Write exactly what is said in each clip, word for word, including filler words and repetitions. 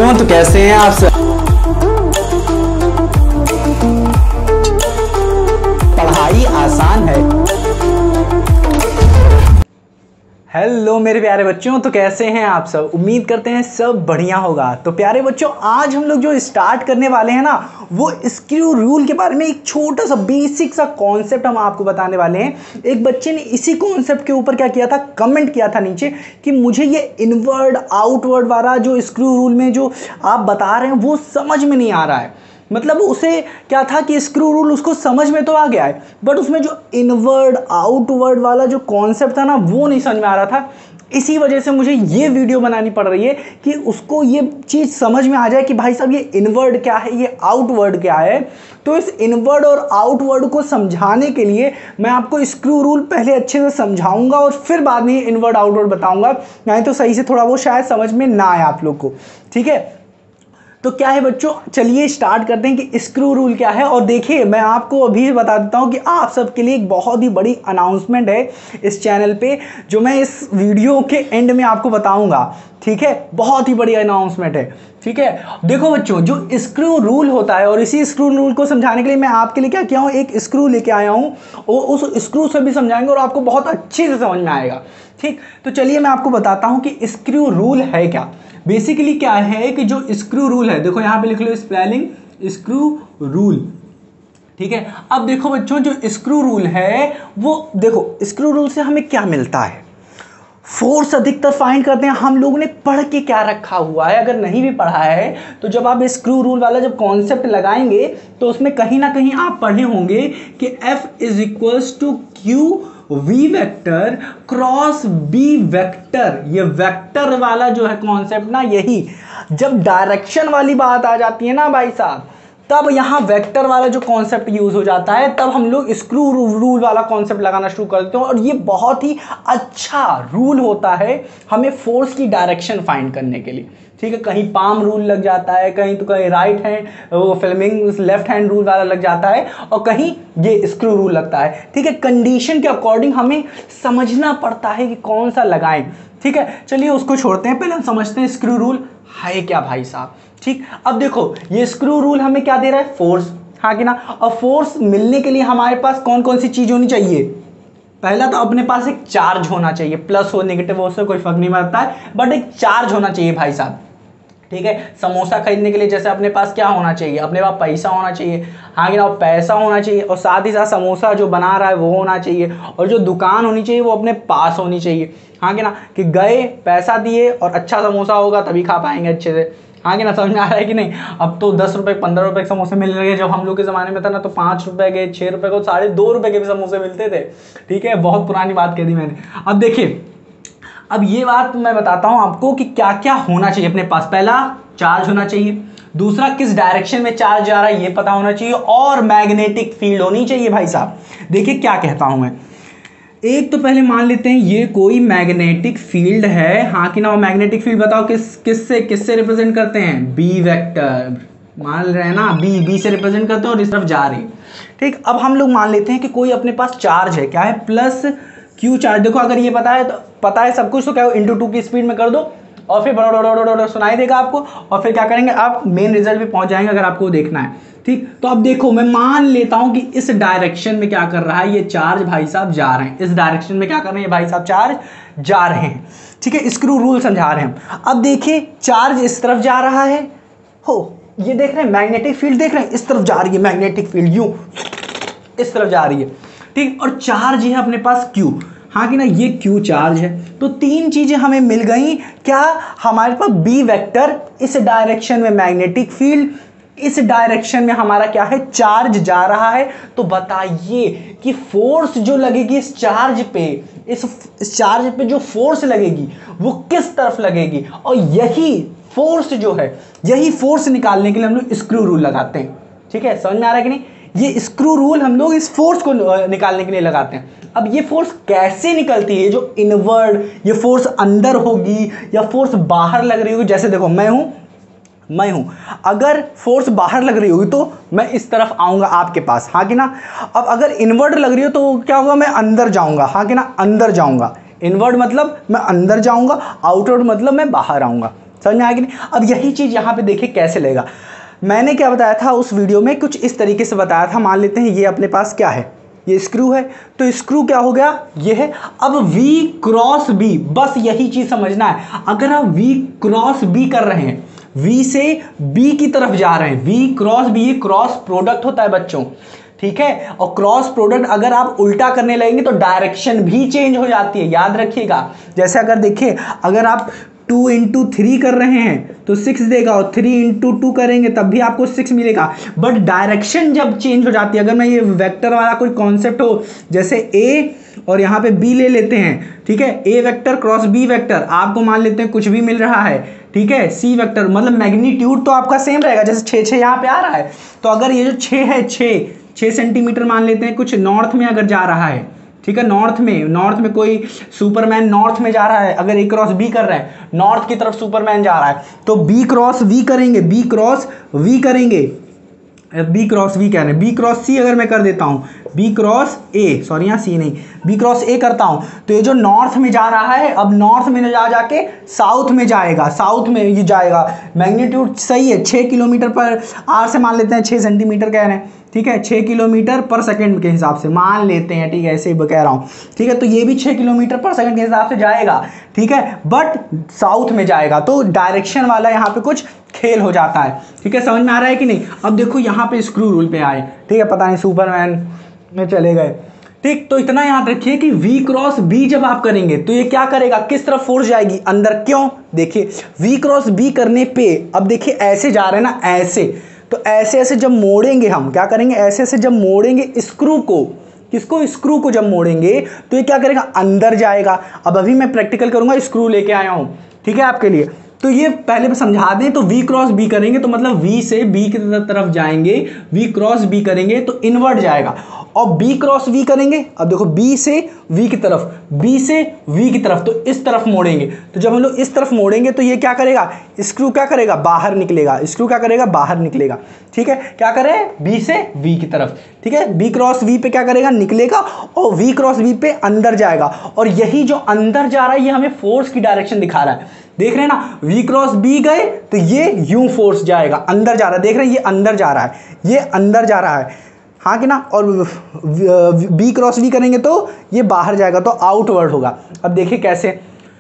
बच्चों, तो कैसे हैं आप सब? पढ़ाई आसान है। हेलो मेरे प्यारे बच्चों, तो कैसे हैं आप सब? उम्मीद करते हैं सब बढ़िया होगा। तो प्यारे बच्चों, आज हम लोग जो स्टार्ट करने वाले हैं ना, वो स्क्रू रूल के बारे में एक छोटा सा बेसिक सा कॉन्सेप्ट हम आपको बताने वाले हैं। एक बच्चे ने इसी कॉन्सेप्ट के ऊपर क्या किया था, कमेंट किया था नीचे कि मुझे ये इनवर्ड आउटवर्ड वाला जो स्क्रू रूल में जो आप बता रहे हैं वो समझ में नहीं आ रहा है। मतलब उसे क्या था कि स्क्रू रूल उसको समझ में तो आ गया है, बट उसमें जो इनवर्ड आउटवर्ड वाला जो कॉन्सेप्ट था ना, वो नहीं समझ में आ रहा था। इसी वजह से मुझे ये वीडियो बनानी पड़ रही है कि उसको ये चीज़ समझ में आ जाए कि भाई साहब ये इनवर्ड क्या है, ये आउटवर्ड क्या है। तो इस इनवर्ड और आउटवर्ड को समझाने के लिए मैं आपको स्क्रू रूल पहले अच्छे से समझाऊंगा और फिर बाद में इनवर्ड आउटवर्ड बताऊंगा, नहीं तो सही से थोड़ा वो शायद समझ में ना आए आप लोग को। ठीक है, तो क्या है बच्चों, चलिए स्टार्ट करते हैं कि स्क्रू रूल क्या है। और देखिए, मैं आपको अभी बता देता हूं कि आप सबके लिए एक बहुत ही बड़ी अनाउंसमेंट है इस चैनल पे, जो मैं इस वीडियो के एंड में आपको बताऊंगा। ठीक है, बहुत ही बड़ी अनाउंसमेंट है। ठीक है, देखो बच्चों, जो स्क्रू रूल होता है, और इसी स्क्रू रूल को समझाने के लिए मैं आपके लिए क्या किया हूँ, एक स्क्रू लेके आया हूँ और उस स्क्रू से भी समझाएंगे और आपको बहुत अच्छे से समझ में आएगा। ठीक, तो चलिए मैं आपको बताता हूँ कि स्क्रू रूल है क्या। बेसिकली क्या है कि जो स्क्रू रूल है, देखो यहाँ पे लिख लो स्पेलिंग स्क्रू रूल। ठीक है, अब देखो बच्चों, जो स्क्रू रूल है वो देखो, स्क्रू रूल से हमें क्या मिलता है। फोर्स अधिकतर फाइंड करते हैं। हम लोगों ने पढ़ के क्या रखा हुआ है, अगर नहीं भी पढ़ा है तो जब आप स्क्रू रूल वाला जब कॉन्सेप्ट लगाएंगे तो उसमें कहीं ना कहीं आप पढ़े होंगे कि F is equals to Q V vector cross B vector. ये वेक्टर वाला जो है कॉन्सेप्ट ना, यही जब डायरेक्शन वाली बात आ जाती है ना भाई साहब, तब यहाँ वेक्टर वाला जो कॉन्सेप्ट यूज हो जाता है, तब हम लोग स्क्रू रूल वाला कॉन्सेप्ट लगाना शुरू कर देते हैं। और ये बहुत ही अच्छा रूल होता है हमें फोर्स की डायरेक्शन फाइंड करने के लिए। ठीक है, कहीं पाम रूल लग जाता है, कहीं तो कहीं राइट हैंड वो फिल्मिंग लेफ्ट हैंड रूल वाला लग जाता है, और कहीं ये स्क्रू रूल लगता है। ठीक है, कंडीशन के अकॉर्डिंग हमें समझना पड़ता है कि कौन सा लगाएं। ठीक है, चलिए उसको छोड़ते हैं, पहले हम समझते हैं स्क्रू रूल है क्या भाई साहब। ठीक, अब देखो ये स्क्रू रूल हमें क्या दे रहा है, फोर्स, हाँ कि ना। और फोर्स मिलने के लिए हमारे पास कौन कौन सी चीज होनी चाहिए। पहला तो अपने पास एक चार्ज होना चाहिए, प्लस हो नेगेटिव हो उससे कोई फर्क नहीं पड़ता है, बट एक चार्ज होना चाहिए भाई साहब। ठीक है, समोसा खरीदने के लिए जैसे अपने पास क्या होना चाहिए, अपने पास पैसा होना चाहिए, हाँ कि ना, पैसा होना चाहिए, और साथ ही साथ समोसा जो बना रहा है वो होना चाहिए, और जो दुकान होनी चाहिए वो अपने पास होनी चाहिए। हाँ कि ना, कि गए पैसा दिए और अच्छा समोसा होगा तभी खा पाएंगे अच्छे से। हाँ कि ना, समझ में आ रहा है कि नहीं। अब तो दस रुपए पंद्रह रुपए के समोसे मिलने लगे, जब हम लोग के ज़माने में था ना तो पाँच रुपए के, छः रुपए को, साढ़े दो रुपए के भी समोसे मिलते थे। ठीक है, बहुत पुरानी बात कह दी मैंने। अब देखिए, अब ये बात मैं बताता हूँ आपको कि क्या क्या होना चाहिए अपने पास। पहला, चार्ज होना चाहिए। दूसरा, किस डायरेक्शन में चार्ज जा रहा है ये पता होना चाहिए, और मैग्नेटिक फील्ड होनी चाहिए भाई साहब। देखिए क्या कहता हूँ मैं, एक तो पहले मान लेते हैं ये कोई मैग्नेटिक फील्ड है, हाँ कि ना। मैग्नेटिक फील्ड बताओ किस किस से किससे रिप्रेजेंट करते हैं, बी वेक्टर, मान रहे हैं ना, बी बी से रिप्रेजेंट करते हैं और इस तरफ जा रही। ठीक, अब हम लोग मान लेते हैं कि कोई अपने पास चार्ज है, क्या है, प्लस क्यू चार्ज। देखो अगर ये पता है तो पता है सब कुछ, तो क्या हो, इंटू टू की स्पीड में कर दो और फिर बड़ा बड़ा बड़ा सुनाई देगा आपको, और फिर क्या करेंगे आप, मेन रिजल्ट पे पहुंच जाएंगे अगर आपको देखना है। ठीक, तो अब देखो मैं मान लेता हूं कि इस डायरेक्शन में क्या कर रहा है, ये चार्ज भाई साहब जा रहे हैं, इस डायरेक्शन में क्या कर रहे हैं भाई साहब, चार्ज जा रहे हैं। ठीक है, स्क्रू रूल समझा रहे हैं। अब देखिए चार्ज इस तरफ जा रहा है, हो ये देख रहे हैं मैग्नेटिक फील्ड, देख रहे हैं इस तरफ जा रही है मैग्नेटिक फील्ड, यूं इस तरफ जा रही है। ठीक, और चार्ज है अपने पास Q, हाँ कि ना, ये Q चार्ज है। तो तीन चीजें हमें मिल गई, क्या, हमारे पास B वेक्टर, इस डायरेक्शन में मैग्नेटिक फील्ड, इस डायरेक्शन में हमारा क्या है, चार्ज जा रहा है। तो बताइए कि फोर्स जो लगेगी इस चार्ज पे, इस, इस चार्ज पे जो फोर्स लगेगी वो किस तरफ लगेगी। और यही फोर्स जो है, यही फोर्स निकालने के लिए हम लोग स्क्रू रूल लगाते हैं। ठीक है, समझ में आ रहा है कि नहीं। ये स्क्रू रूल हम लोग इस फोर्स को निकालने के लिए लगाते हैं। अब ये फोर्स कैसे निकलती है, जो इनवर्ड, ये फोर्स अंदर होगी या फोर्स बाहर लग रही होगी। जैसे देखो मैं हूं मैं हूं अगर फोर्स बाहर लग रही होगी तो मैं इस तरफ आऊंगा आपके पास, हाँ कि ना। अब अगर इनवर्ड लग रही हो तो क्या होगा, मैं अंदर जाऊंगा, हाँ कि ना, अंदर जाऊंगा। इनवर्ड मतलब मैं अंदर जाऊंगा, आउटवर्ड मतलब मैं बाहर आऊंगा। समझ में आएगी नहीं। अब यही चीज़ यहाँ पे देखिए कैसे लेगा। मैंने क्या बताया था उस वीडियो में, कुछ इस तरीके से बताया था। मान लेते हैं ये अपने पास क्या है, ये स्क्रू है, तो स्क्रू क्या हो गया, ये है। अब V क्रॉस B, बस यही चीज़ समझना है। अगर आप V क्रॉस B कर रहे हैं, V से B की तरफ जा रहे हैं, V क्रॉस B, ये क्रॉस प्रोडक्ट होता है बच्चों, ठीक है। और क्रॉस प्रोडक्ट अगर आप उल्टा करने लगेंगे तो डायरेक्शन भी चेंज हो जाती है, याद रखिएगा। जैसे अगर देखिए, अगर आप टू इंटू थ्री कर रहे हैं तो सिक्स देगा, और थ्री इंटू टू करेंगे तब भी आपको सिक्स मिलेगा। बट डायरेक्शन जब चेंज हो जाती है, अगर मैं ये वेक्टर वाला कोई कॉन्सेप्ट हो, जैसे ए और यहाँ पे बी ले लेते हैं, ठीक है, A vector cross B vector, आपको मान लेते हैं कुछ भी मिल रहा है, ठीक है, सी वेक्टर, मतलब मैग्नीट्यूड तो आपका सेम रहेगा। जैसे छः छः यहाँ पे आ रहा है, तो अगर ये जो छः है, छः छः सेंटीमीटर मान लेते हैं, कुछ नॉर्थ में अगर जा रहा है, ठीक है, नॉर्थ में नॉर्थ में कोई सुपरमैन नॉर्थ में जा रहा है, अगर ए क्रॉस बी कर रहे हैं, नॉर्थ की तरफ सुपरमैन जा रहा है, तो बी क्रॉस वी करेंगे, बी क्रॉस वी करेंगे, बी क्रॉस वी कह रहे हैं, बी क्रॉस सी अगर मैं कर देता हूँ, बी क्रॉस ए, सॉरी यहाँ सी नहीं, बी क्रॉस ए करता हूँ, तो ये जो नॉर्थ में जा रहा है, अब नॉर्थ में जा जाके साउथ में जाएगा, साउथ में ये जाएगा। मैग्नीट्यूड सही है, छः किलोमीटर पर आर से मान लेते हैं, छः सेंटीमीटर कह रहे हैं, ठीक है, छः किलोमीटर पर सेकंड के हिसाब से मान लेते हैं, ठीक है, ऐसे ही कह रहा हूँ, ठीक है। तो ये भी छः किलोमीटर पर सेकंड के हिसाब से जाएगा, ठीक है, बट साउथ में जाएगा, तो डायरेक्शन वाला यहाँ पे कुछ खेल हो जाता है, ठीक है। समझ में आ रहा है कि नहीं। अब देखो यहाँ पे स्क्रू रूल पे आए, ठीक है, पता नहीं सुपरमैन में चले गए, ठीक। तो इतना याद रखिए कि V क्रॉस B जब आप करेंगे तो ये क्या करेगा, किस तरफ फोर्स जाएगी, अंदर। क्यों, देखिए V क्रॉस B करने पे, अब देखिए ऐसे जा रहे हैं ना, ऐसे, तो ऐसे ऐसे जब मोड़ेंगे, हम क्या करेंगे, ऐसे ऐसे जब मोड़ेंगे स्क्रू को, किसको, स्क्रू को जब मोड़ेंगे तो ये क्या करेगा, अंदर जाएगा। अब अभी मैं प्रैक्टिकल करूंगा, स्क्रू लेके आया हूं, ठीक है, आपके लिए। तो ये पहले समझा दें, तो V क्रॉस B करेंगे तो मतलब V से B की तरफ जाएंगे, V क्रॉस B करेंगे तो इनवर्ट जाएगा, और B क्रॉस V करेंगे, अब देखो B से V की तरफ, B से V की तरफ, तो इस तरफ मोड़ेंगे। तो जब हम लोग इस तरफ मोड़ेंगे तो ये क्या करेगा, स्क्रू क्या करेगा, बाहर निकलेगा, स्क्रू क्या करेगा, बाहर निकलेगा, ठीक है। क्या करें, B से V की तरफ, ठीक है, B क्रॉस V पे क्या करेगा, निकलेगा, और V क्रॉस V पे अंदर जाएगा। और यही जो अंदर जा रहा है ये हमें फोर्स की डायरेक्शन दिखा रहा है, देख रहे हैं ना, V क्रॉस B गए तो ये यूं फोर्स जाएगा, अंदर जा रहा है, देख रहे हैं, ये अंदर जा रहा है, ये अंदर जा रहा है, हाँ कि ना। और B क्रॉस V करेंगे तो ये बाहर जाएगा, तो आउटवर्ड होगा। अब देखिए कैसे,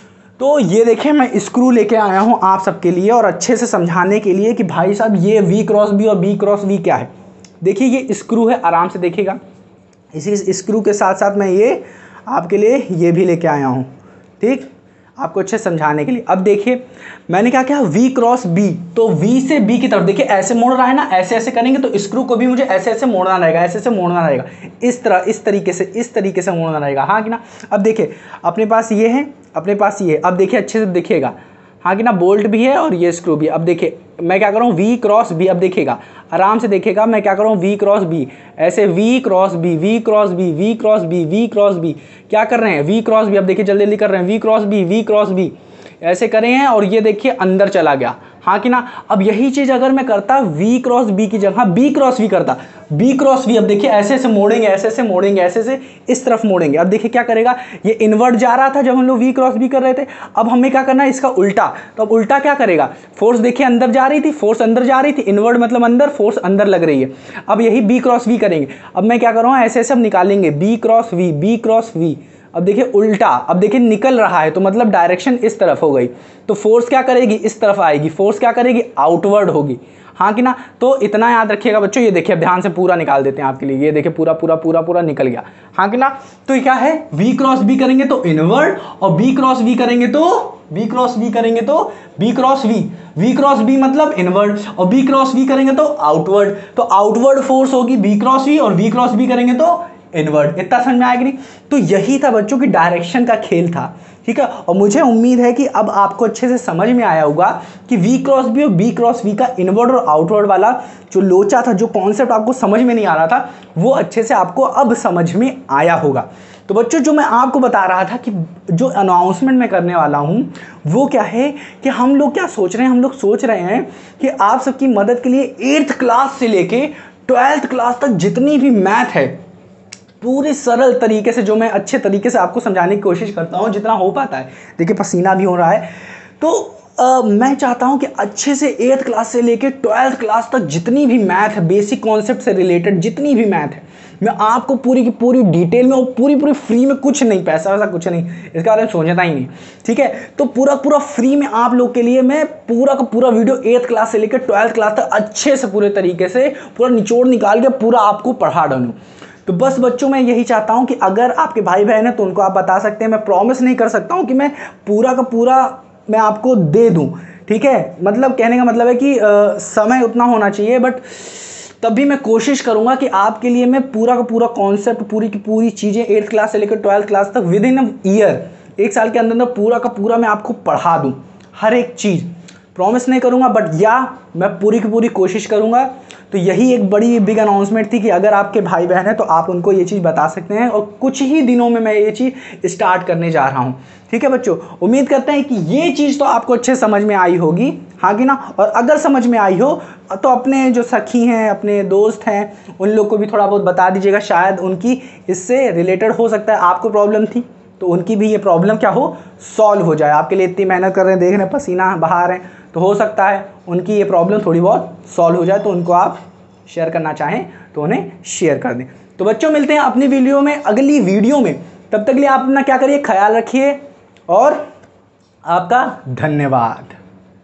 तो ये देखिए मैं स्क्रू लेके आया हूँ आप सबके लिए, और अच्छे से समझाने के लिए कि भाई साहब ये V क्रॉस B और B क्रॉस V क्या है। देखिए ये स्क्रू है, आराम से देखिएगा, इसी स्क्रू के साथ साथ मैं ये आपके लिए ये भी लेके आया हूँ, ठीक, आपको अच्छे समझाने के लिए। अब देखिए मैंने क्या किया, V क्रॉस B, तो V से B की तरफ, देखिए ऐसे मोड़ रहा है ना, ऐसे ऐसे करेंगे तो स्क्रू को भी मुझे ऐसे ऐसे मोड़ना रहेगा, ऐसे ऐसे मोड़ना रहेगा, इस तरह, इस तरीके से, इस तरीके से मोड़ना रहेगा, हाँ कि ना। अब देखिए अपने पास ये है, अपने पास ये है, अब देखिए अच्छे से देखिएगा, हाँ कि ना, बोल्ट भी है और ये स्क्रू भी। अब देखिए मैं क्या कर रहा हूँ, V क्रॉस B, अब देखिएगा आराम से देखिएगा, मैं क्या कर रहा हूँ, V क्रॉस B, ऐसे V cross B, V cross B, V cross B, V cross B, क्या कर रहे हैं, V क्रॉस B। अब देखिए जल्दी जल्दी कर रहे हैं, V cross B, V cross B, ऐसे करें हैं, और ये देखिए अंदर चला गया, हाँ कि ना। अब यही चीज़ अगर मैं करता V क्रॉस B की जगह B क्रॉस V करता, B क्रॉस V, अब देखिए ऐसे ऐसे मोड़ेंगे, ऐसे ऐसे मोड़ेंगे, ऐसे ऐसे इस तरफ मोड़ेंगे। अब देखिए क्या करेगा, ये इन्वर्ट जा रहा था जब हम लोग V क्रॉस B कर रहे थे, अब हमें क्या करना है, इसका उल्टा। तो अब उल्टा क्या करेगा, फोर्स देखिए अंदर जा रही थी, फोर्स अंदर जा रही थी, इन्वर्ट मतलब अंदर, फोर्स अंदर लग रही है। अब यही B क्रॉस V करेंगे, अब मैं क्या कर रहा हूँ, ऐसे ऐसे अब निकालेंगे, B cross V, B cross V, अब देखिए उल्टा, अब देखिए निकल रहा है, तो मतलब डायरेक्शन इस तरफ हो गई, तो फोर्स क्या करेगी, इस तरफ आएगी, फोर्स क्या करेगी, आउटवर्ड होगी, हाँ कि ना। तो इतना याद रखिएगा बच्चों, ये देखिए ध्यान से पूरा निकाल देते हैं आपके लिए, ये देखिए पूरा पूरा पूरा पूरा निकल गया, हाँ कि ना। तो ये क्या है, V क्रॉस B करेंगे तो इनवर्ड, और B क्रॉस V करेंगे तो B क्रॉस B करेंगे तो B cross V, V cross B मतलब इनवर्ड, और B क्रॉस V करेंगे तो आउटवर्ड, तो आउटवर्ड फोर्स होगी B क्रॉस V, और V क्रॉस B करेंगे तो इनवर्ड। इतना समझ में आएगी नहीं। तो यही था बच्चों की डायरेक्शन का खेल था, ठीक है। और मुझे उम्मीद है कि अब आपको अच्छे से समझ में आया होगा कि V क्रॉस B और B क्रॉस V का इनवर्ड और आउटवर्ड वाला जो लोचा था, जो कॉन्सेप्ट आपको समझ में नहीं आ रहा था, वो अच्छे से आपको अब समझ में आया होगा। तो बच्चों जो मैं आपको बता रहा था कि जो अनाउंसमेंट मैं करने वाला हूँ वो क्या है कि हम लोग क्या सोच रहे हैं, हम लोग सोच रहे हैं कि आप सबकी मदद के लिए एट्थ क्लास से लेके ट्वेल्थ क्लास तक जितनी भी मैथ है पूरी सरल तरीके से, जो मैं अच्छे तरीके से आपको समझाने की कोशिश करता हूँ जितना हो पाता है। देखिए पसीना भी हो रहा है, तो Uh, मैं चाहता हूं कि अच्छे से एट्थ क्लास से लेके ट्वेल्थ क्लास तक जितनी भी मैथ है, बेसिक कॉन्सेप्ट से रिलेटेड जितनी भी मैथ है, मैं आपको पूरी की पूरी डिटेल में और पूरी पूरी फ्री में, कुछ नहीं, पैसा वैसा कुछ नहीं, इसके बारे में सोचता ही नहीं, ठीक है। तो पूरा पूरा फ्री में आप लोग के लिए मैं पूरा का पूरा वीडियो एट्थ क्लास से लेकर ट्वेल्थ क्लास तक अच्छे से पूरे तरीके से पूरा निचोड़ निकाल के पूरा आपको पढ़ा डालूँ। तो बस बच्चों मैं यही चाहता हूँ कि अगर आपके भाई बहन हैं तो उनको आप बता सकते हैं। मैं प्रॉमिस नहीं कर सकता हूँ कि मैं पूरा का पूरा मैं आपको दे दूँ, ठीक है। मतलब कहने का मतलब है कि आ, समय उतना होना चाहिए, बट तब भी मैं कोशिश करूंगा कि आपके लिए मैं पूरा का पूरा कॉन्सेप्ट, पूरी की पूरी चीज़ें एट्थ क्लास से लेकर ट्वेल्थ क्लास तक विद इन अ ईयर, एक साल के अंदर अंदर पूरा का पूरा मैं आपको पढ़ा दूं, हर एक चीज़। प्रॉमिस नहीं करूंगा, बट या मैं पूरी की पूरी कोशिश करूंगा। तो यही एक बड़ी बिग अनाउंसमेंट थी कि अगर आपके भाई बहन है तो आप उनको ये चीज़ बता सकते हैं, और कुछ ही दिनों में मैं ये चीज़ स्टार्ट करने जा रहा हूँ, ठीक है बच्चों। उम्मीद करते हैं कि ये चीज़ तो आपको अच्छे समझ में आई होगी, हाँ कि ना। और अगर समझ में आई हो तो अपने जो सखी हैं, अपने दोस्त हैं, उन लोग को भी थोड़ा बहुत बता दीजिएगा, शायद उनकी इससे रिलेटेड हो सकता है। आपको प्रॉब्लम थी तो उनकी भी ये प्रॉब्लम क्या हो, सॉल्व हो जाए। आपके लिए इतनी मेहनत कर रहे हैं, देख रहे हैं, पसीना बहा रहे हैं, तो हो सकता है उनकी ये प्रॉब्लम थोड़ी बहुत सॉल्व हो जाए। तो उनको आप शेयर करना चाहें तो उन्हें शेयर कर दें। तो बच्चों मिलते हैं अपनी वीडियो में, अगली वीडियो में। तब तक के लिए आप अपना क्या करिए, ख्याल रखिए और आपका धन्यवाद।